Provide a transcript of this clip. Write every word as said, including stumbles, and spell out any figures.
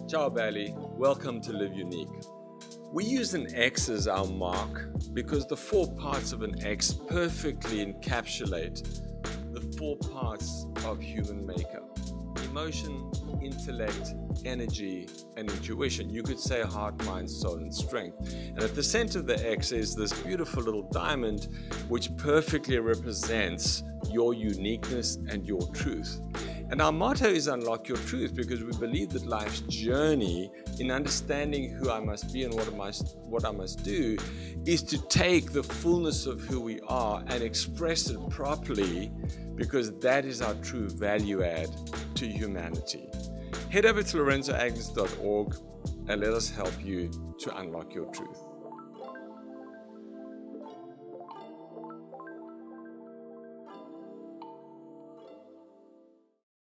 Ciao Belly, welcome to Live Unique. We use an X as our mark because the four parts of an X perfectly encapsulate the four parts of human makeup: emotion, intellect, energy, and intuition. You could say heart, mind, soul, and strength. And at the center of the X is this beautiful little diamond which perfectly represents your uniqueness and your truth. And our motto is Unlock Your Truth, because we believe that life's journey in understanding who I must be and what I must, what I must do is to take the fullness of who we are and express it properly, because that is our true value add to humanity. Head over to lorenzo agnes dot org and let us help you to unlock your truth.